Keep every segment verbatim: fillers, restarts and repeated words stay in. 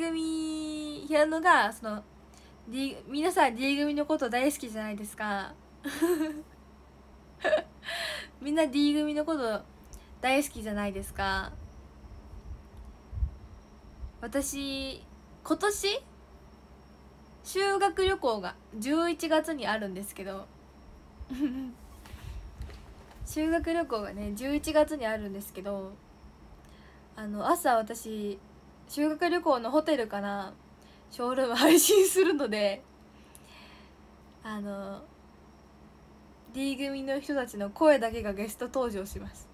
組平野がその D 皆さん D 組のこと大好きじゃないですかみんな D 組のこと大好きじゃないですか。私今年修学旅行がじゅういちがつにあるんですけど修学旅行がねじゅういちがつにあるんですけど、あの朝私修学旅行のホテルからショールーム配信するので、あの D 組の人たちの声だけがゲスト登場します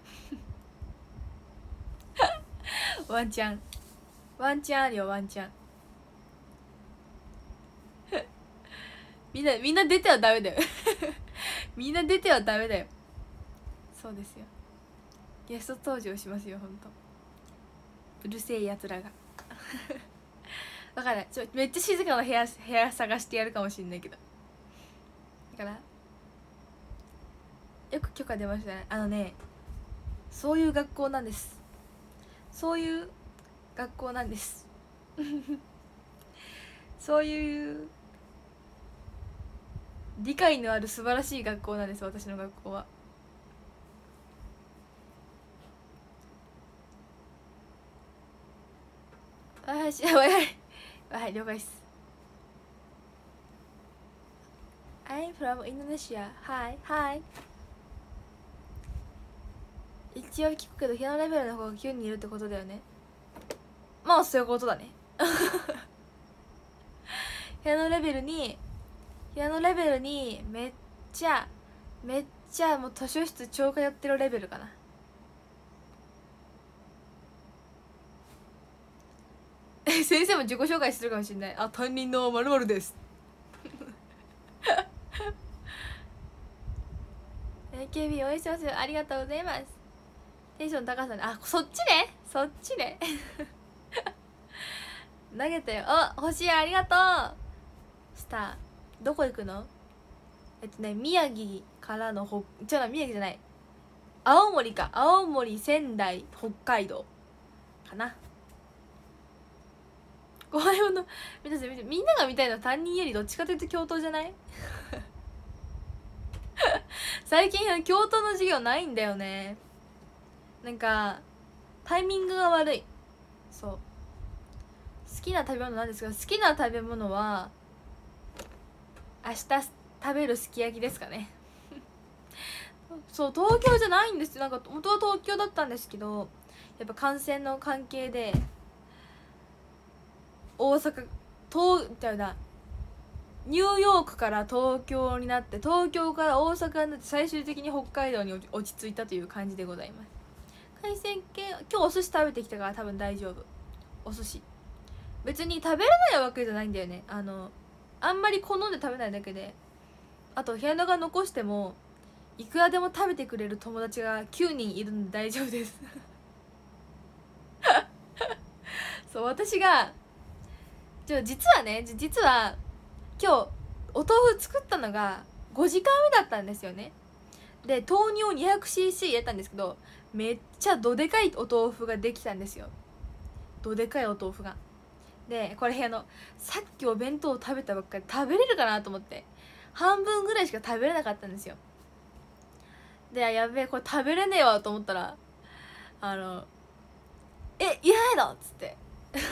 ワンチャンワンチャンあるよ、ワンチャンみんなみんな出てはダメだよみんな出てはダメだよ。そうですよ、ゲスト登場しますよ。ほんとうるせえやつらがだからちょめっちゃ静かな部屋部屋探してやるかもしんないけど、だからよく許可出ましたね。あのね、そういう学校なんです。そういう学校なんですそういう理解のある素晴らしい学校なんです、私の学校は。あし、はいはい、了解です。 I'm from Indonesia. Hi, hi. 一応聞くけど、平野レベルの方がきゅうにんいるってことだよね。まあそういうことだね平野レベルに平野レベルにめっちゃめっちゃもう図書室超通ってるレベルかな。先生も自己紹介するかもしれない。あ、担任の〇〇ですエーケービー 応援してますよ。ありがとうございます。テンション高さね。あ、そっちね、そっちね投げたよ。あ、星ありがとう。スターどこ行くの？えっとね、宮城からのほじゃあ宮城じゃない青森か。青森、仙台、北海道かな。怖いもの見て見て、みんなが見たいのは担任よりどっちかというと教頭じゃない最近教頭の授業ないんだよね。なんかタイミングが悪い。そう、好きな食べ物なんですが、好きな食べ物は明日食べるすき焼きですかねそう、東京じゃないんですよ。なんか元は東京だったんですけど、やっぱ感染の関係で大阪東じゃなニューヨークから東京になって、東京から大阪になって、最終的に北海道に落ち着いたという感じでございます。海鮮系、今日お寿司食べてきたから多分大丈夫。お寿司別に食べれないわけじゃないんだよね。あのあんまり好んで食べないだけで、あと部屋のが残してもいくらでも食べてくれる友達がきゅうにんいるんで大丈夫ですそう、私がちょ実はね実は今日お豆腐作ったのがごじかんめだったんですよね。で豆乳 にひゃくシーシー 入れたんですけど、めっちゃどでかいお豆腐ができたんですよ。どでかいお豆腐が。でこれあのさっきお弁当を食べたばっかり食べれるかなと思って半分ぐらいしか食べれなかったんですよ。でやべえこれ食べれねえわと思ったら、あのえいらないのっつって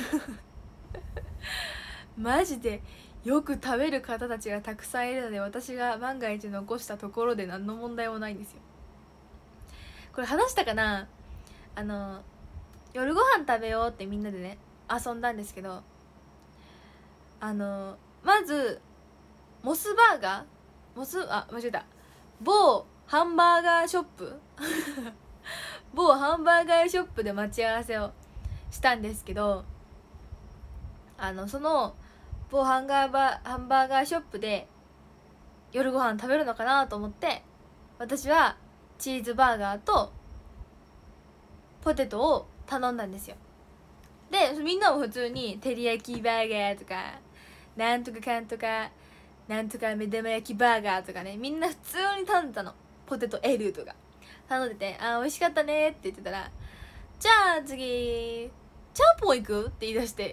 マジでよく食べる方たちがたくさんいるので、私が万が一残したところで何の問題もないんですよ。これ話したかな。あの夜ご飯食べようってみんなでね遊んだんですけど、あのまずモスバーガーモスあ間違えた某ハンバーガーショップ某ハンバーガーショップで待ち合わせをしたんですけど、あのその某ハンガーバーハンバーガーショップで夜ご飯食べるのかなと思って、私はチーズバーガーとポテトを頼んだんですよ。でみんなも普通に照り焼きバーガーとかなんとかかんとかなんとか目玉焼きバーガーとかね、みんな普通に頼んでたの。ポテト L とか頼んでて、あー美味しかったねって言ってたら、じゃあ次ちゃんぽん行くって言い出して、えって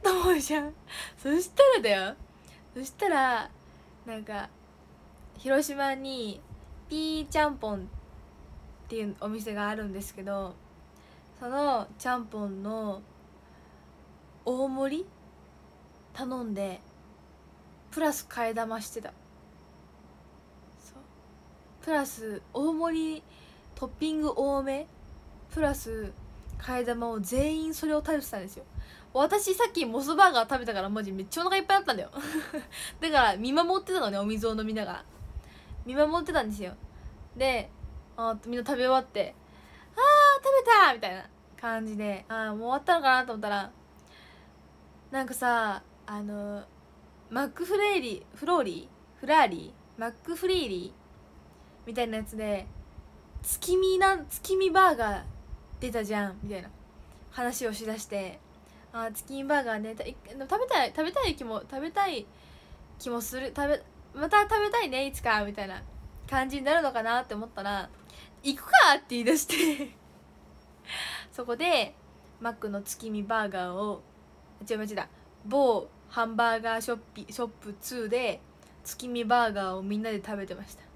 と思うじゃん。そしたらだよ、そしたらなんか広島にピーちゃんぽんっていうお店があるんですけど、そのちゃんぽんの大盛り頼んでプラス替え玉してた。そうプラス大盛りトッピング多めプラス替え玉を全員それを食べてたんですよ。私さっきモスバーガー食べたからマジめっちゃお腹いっぱいあったんだよだから見守ってたのね、お水を飲みながら見守ってたんですよ。であみんな食べ終わって「あー食べた!」みたいな感じで、ああもう終わったのかなと思ったら、なんかさあのマックフレーリーフローリーフラーリーマックフリーリーみたいなやつで月見なん月見バーガー出たじゃんみたいな話をしだして、あ月見バーガーね食べたい食べたい気も食べたい気もする食べまた食べたいねいつかみたいな感じになるのかなって思ったら行くかって言い出してそこでマックの月見バーガーを違う違うだ某ハンバーガーショッピショップツーで月見バーガーをみんなで食べてました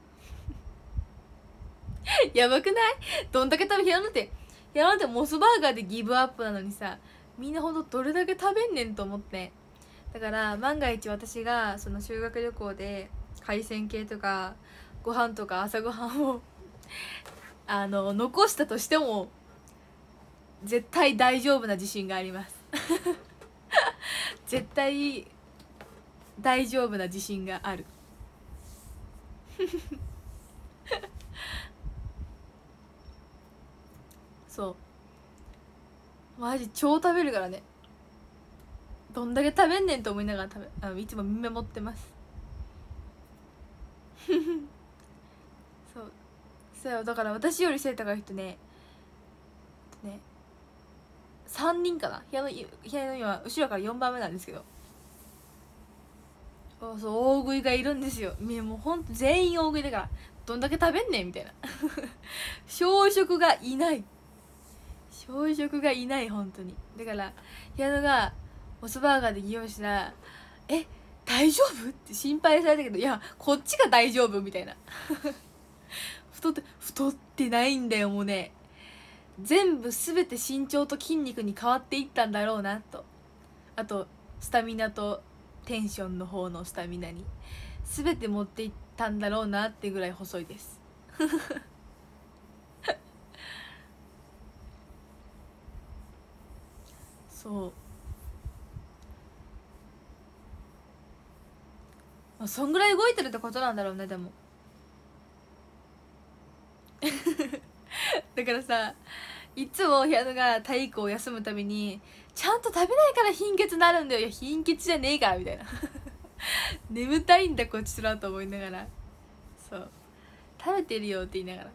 やばくない？どんだけ食べやらんてやらんてモスバーガーでギブアップなのにさ、みんなほんとどれだけ食べんねんと思って。だから万が一私がその修学旅行で海鮮系とかご飯とか朝ごはんをあの残したとしても絶対大丈夫な自信があります絶対大丈夫な自信があるそうマジ超食べるからね。どんだけ食べんねんと思いながら食べあのいつも見守ってますそうそうだから私より背高い人ねねさんにんかな、部屋の部屋の今後ろからよんばんめなんですけど、そうそう大食いがいるんですよ。もうほんと全員大食いだからどんだけ食べんねんみたいな小食がいない小食がいない本当に。だから部屋のがモスバーガーで利用したら「え大丈夫?」って心配されたけど、いやこっちが大丈夫みたいな太って太ってないんだよもうね。全部全て身長と筋肉に変わっていったんだろうなと、あとスタミナとテンションの方のスタミナに全て持っていったんだろうなってぐらい細いですそうまあ、そんぐらい動いてるってことなんだろうね。でもだからさいつも部屋のが体育を休むたびにちゃんと食べないから貧血なるんだよ。いや貧血じゃねえからみたいな眠たいんだこっちらと思いながら、そう食べてるよって言いながら、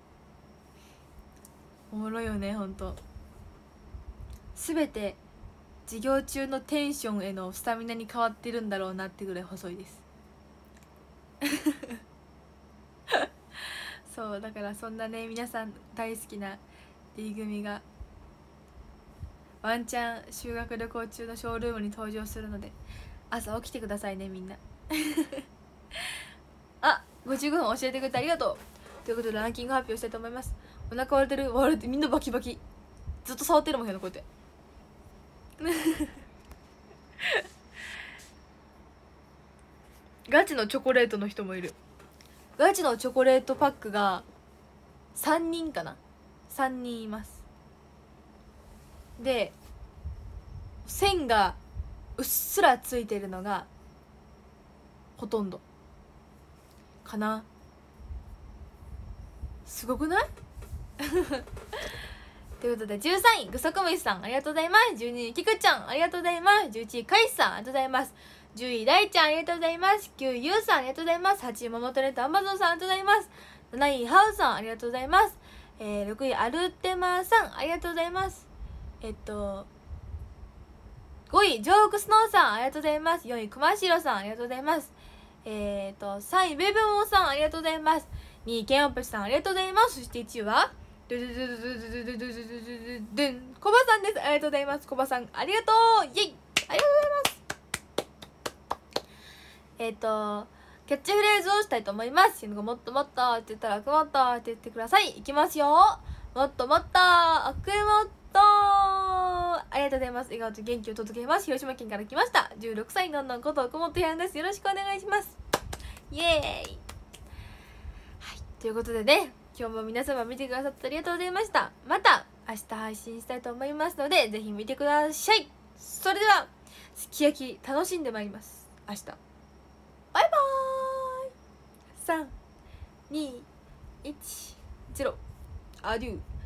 おもろいよねほんと。全て授業中のテンションへのスタミナに変わってるんだろうなってぐらい細いですそうだからそんなね皆さん大好きな D 組がワンチャン修学旅行中のショールームに登場するので朝起きてくださいねみんなあごじゅうごふん教えてくれてありがとう。ということでランキング発表したいと思います。お腹割れてる割れてみんなバキバキずっと触ってるもんへのこうやってガチのチョコレートの人もいる。ガチのチョコレートパックがさんにんかな、さんにんいます。で線がうっすらついてるのがほとんどかな。すごくないということでじゅうさんいぐそくむしさんありがとうございます。じゅうにいきくちゃんありがとうございます。じゅういちいかいさんありがとうございます。じゅうい大ちゃんありがとうございます。きゅういゆうさんありがとうございます。はちいももトレとアマゾンさんありがとうございます。なないハウさんありがとうございます。えー、ろくいアルテマさんありがとうございます。えっとごいジョークスノーさんありがとうございます。よんいくましろさんありがとうございます。えっとさんいベブモンさんありがとうございます。にいケンオプシさんありがとうございます。そしていちいはドゥドゥドゥドゥドゥドゥドゥドゥドゥドゥドゥンコバさんです。ありがとうございます。コバさんありがとうイエイありがとうございます。えっ、ー、とキャッチフレーズをしたいと思います。もっともっとって言ったらあくもっとって言ってください。いきますよ。もっともっとあくもっと。ありがとうございます。笑顔と元気を届けます。広島県から来ましたじゅうろくさいのんのんこと奥本やんです。よろしくお願いします。イエーイ。はい、ということでね、今日も皆様見てくださってありがとうございました。また明日配信したいと思いますので、ぜひ見てください。それではすき焼き楽しんでまいります。明日バイバーイ。さんにいちゼロアデュー。